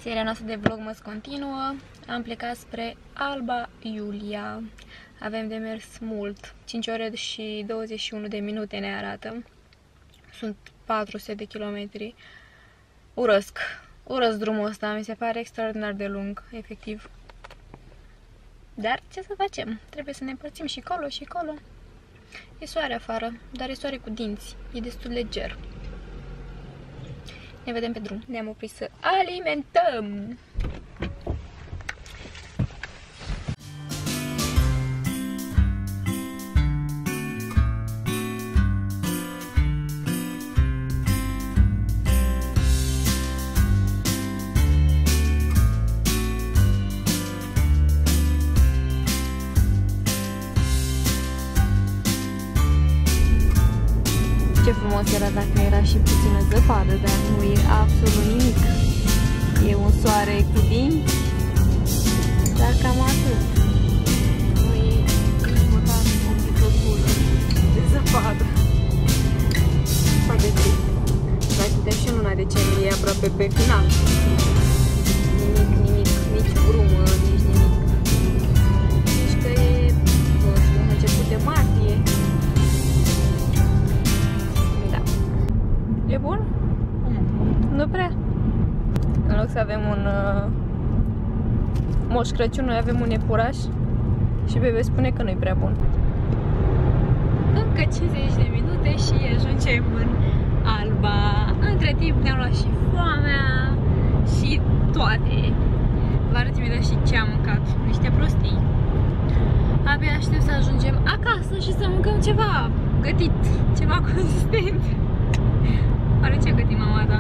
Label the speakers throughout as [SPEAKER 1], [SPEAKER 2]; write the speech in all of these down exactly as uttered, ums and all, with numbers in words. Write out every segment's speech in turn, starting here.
[SPEAKER 1] Seria noastră de vlogmas continuă. Am plecat spre Alba Iulia. Avem de mers mult. cinci ore și douăzeci și unu de minute ne arată. Sunt patru sute de kilometri. Urăsc. Urăsc drumul ăsta. Mi se pare extraordinar de lung, efectiv. Dar ce să facem? Trebuie să ne împărțim și colo și colo. E soare afară, dar e soare cu dinți. E destul leger. Ne vedem pe drum. Ne-am oprit să alimentăm. Ce frumos era dacă era și puțină zăpadă, dar nu e absolut nimic. E un soare cu dinți, dar cam atât. Nu e nici măcar o picătură de zăpadă. Foarte trist. Mai suntem și în luna decembrie, aproape pe final. Nimic, nimic, nici brumă, nici nimic. Deci că e, nu știu, început de martie. E bun? Mm. Nu prea. În loc să avem un uh, Moș Crăciun, noi avem un iepuraș și bebe spune că nu-i prea bun. Încă cincizeci de minute și ajungem în Alba. Între timp ne-am luat și foamea și toate. Vă arăt imediat și ce am mâncat. Niște prostii. Abia aștept să ajungem acasă și să mâncăm ceva gătit, ceva consistent. Oare ce gătim mama ta?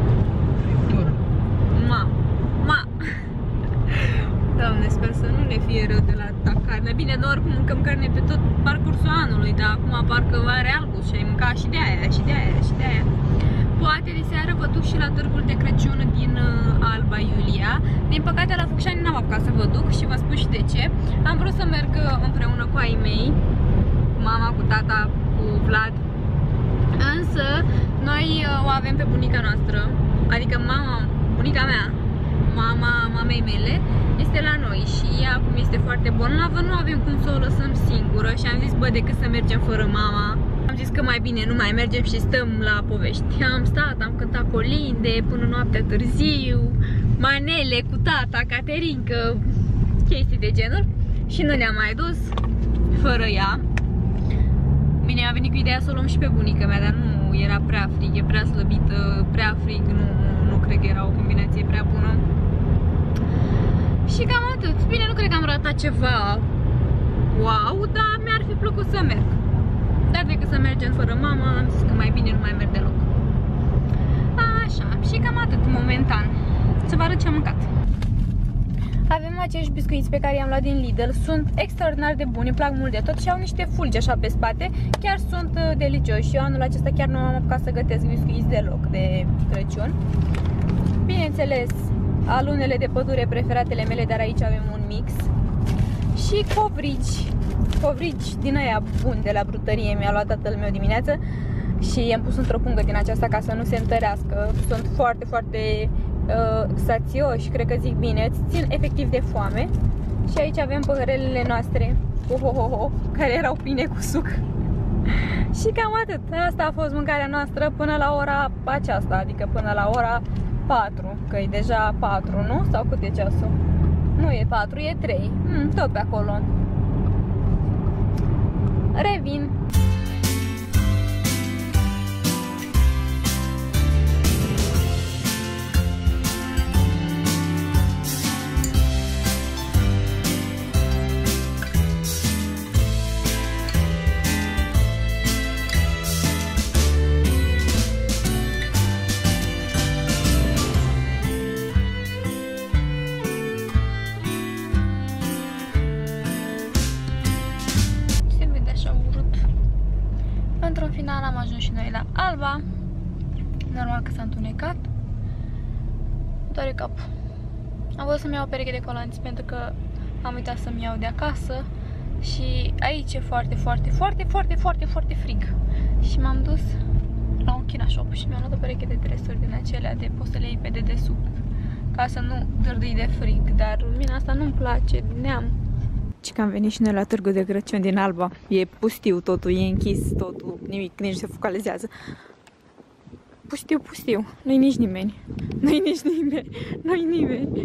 [SPEAKER 1] Ma, ma. Doamne, sper să nu ne fie rău de la ta carne. Bine, noi oricum mâncăm carne pe tot parcursul anului, dar acum parcă are algo și ai mâncat și de aia, și de aia, și de aia. Poate de seară vă duc și la târgul de Crăciun din uh, Alba Iulia. Din păcate la Focșani n-am apucat să vă duc și vă spun și de ce. Am vrut să merg împreună cu ai mei, cu mama, cu tata, cu Vlad. Însă, noi o avem pe bunica noastră, adică mama, bunica mea, mama mamei mele, este la noi și ea acum este foarte bolnavă, nu avem cum să o lăsăm singură și am zis, bă, decât să mergem fără mama. Am zis că mai bine nu mai mergem și stăm la povești. Am stat, am cântat colinde până noaptea târziu, manele cu tata, Caterinca, chestii de genul și nu ne-am mai dus fără ea. Bine, a venit cu ideea să o luăm și pe bunica mea, dar nu era prea frig, e prea slăbită, prea frig, nu, nu cred că era o combinație prea bună. Și cam atât. Bine, nu cred că am ratat ceva wow, dar mi-ar fi plăcut să merg. Dar decât să mergem fără mama, am zis că mai bine nu mai merg deloc. Așa, și cam atât momentan. Să vă arăt ce am mâncat. Avem acești biscuiți pe care i-am luat din Lidl, sunt extraordinar de buni, îmi plac mult de tot și au niște fulgi așa pe spate, chiar sunt uh, delicioși. Eu anul acesta chiar nu am apucat să gătesc biscuiți deloc de Crăciun. Bineînțeles, alunele de pădure preferatele mele, dar aici avem un mix. Și covrigi, covrigi din aia buni de la brutărie, mi-a luat tatăl meu dimineață și i-am pus într-o pungă din aceasta ca să nu se întărească. Sunt foarte, foarte uh, sațioși, cred că zic bine, îți țin efectiv de foame. Și aici avem păhărelele noastre, oh, oh, oh, oh, care erau pline cu suc. Și cam atât. Asta a fost mâncarea noastră până la ora aceasta, adică până la ora patru, că e deja patru, nu? Sau cât e ceasul? Nu e patru, e trei. Mm, tot pe acolo. Revin. Într-un final am ajuns și noi la Alba. Normal că s-a întunecat. Doare capul. Am vrut să-mi iau o pereche de colanți pentru că am uitat să-mi iau de acasă. Și aici e foarte, foarte, foarte, foarte, foarte, foarte frig. Și m-am dus la un China Shop și mi-am luat o pereche de dresuri din acelea de poți să le iei pe dedesubt. ca să nu dârdâi de frig, dar lumina asta nu-mi place, neam. Și că am venit și noi la târgul de Crăciun din Alba. E pustiu totul, e închis totul, nimic, nici se focalizează. Pustiu, pustiu, nu-i nici nimeni. Nu-i nici nimeni, nu-i nimeni.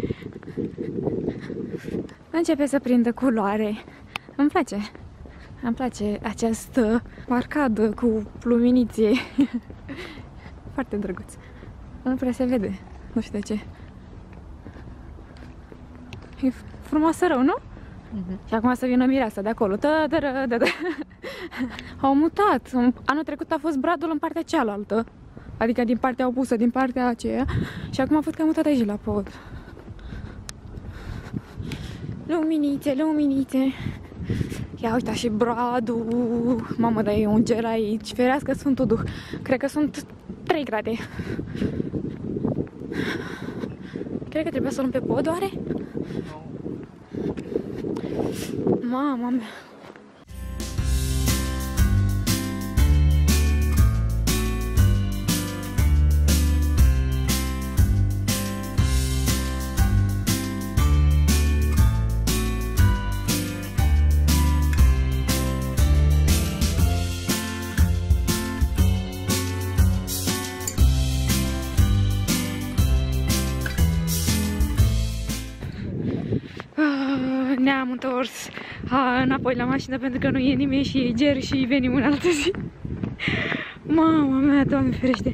[SPEAKER 1] Începe să prindă culoare. Îmi place. Îmi place această arcadă cu luminițe. Foarte drăguț. Nu prea se vede. Nu știu de ce. E frumoasă rău, nu? Uh-huh. Și acum să vină mireasa de acolo. Da, da, da, da, da. Au mutat. Anul trecut a fost bradul în partea cealaltă. Adică din partea opusă, din partea aceea. Și acum a fost că am mutat aici la pod. Luminițe, luminițe. Ia uita și bradul. Mamă, dar e un gel aici. Ferească Sfântul Duh. Cred că sunt trei grade. Cred că trebuie să luăm pe pod, oare? Mama mea. Ne-am întors a, înapoi la mașină pentru că nu e nimeni și e ger și venim în altă zi. Mama mea, Doamne ferește!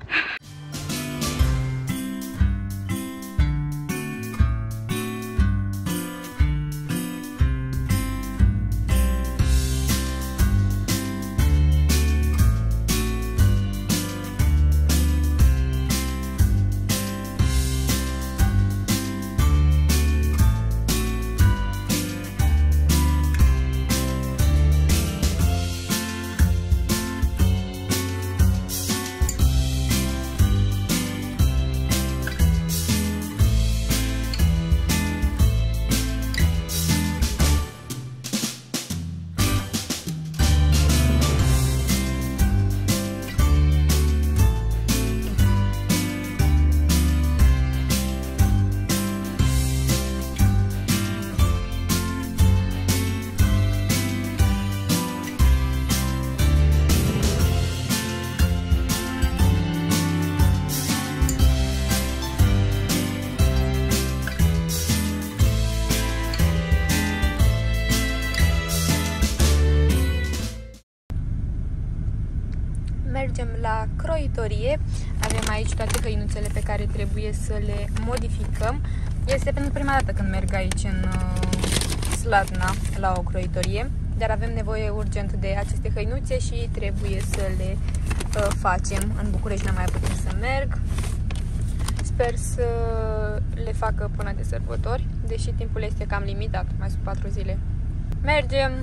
[SPEAKER 1] Mergem la croitorie. Avem aici toate hăinuțele pe care trebuie să le modificăm. Este pentru prima dată când merg aici în Slatna la o croitorie, dar avem nevoie urgent de aceste hăinuțe și trebuie să le uh, facem. În București n-am mai putut să merg. Sper să le facă până de sărbători, deși timpul este cam limitat, mai sunt patru zile. Mergem,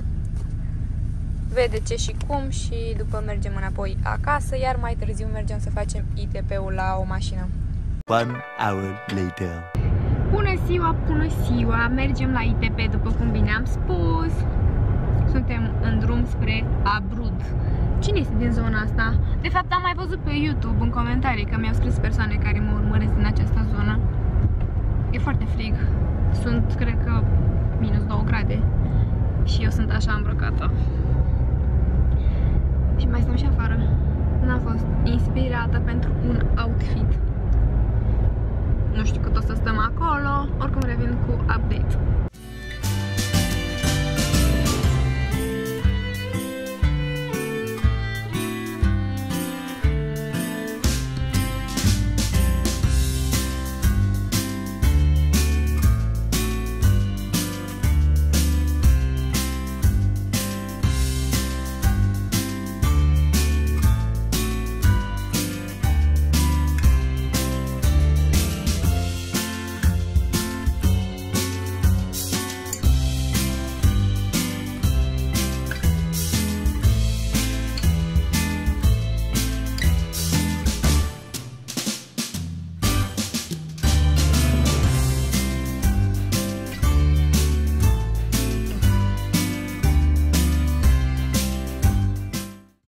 [SPEAKER 1] vede ce și cum și după mergem înapoi acasă, iar mai târziu mergem să facem I T P-ul la o mașină.
[SPEAKER 2] One hour later.
[SPEAKER 1] Bună ziua, bună ziua! Mergem la I T P după cum bine am spus. Suntem în drum spre Abrud. Cine este din zona asta? De fapt am mai văzut pe YouTube în comentarii că mi-au scris persoane care mă urmăresc din această zonă. E foarte frig. Sunt, cred că, minus două grade. Și eu sunt așa îmbrăcată. Și mai stăm și afară. N-am fost inspirată pentru un outfit. Nu știu cât o să stăm acolo. Oricum revin cu update.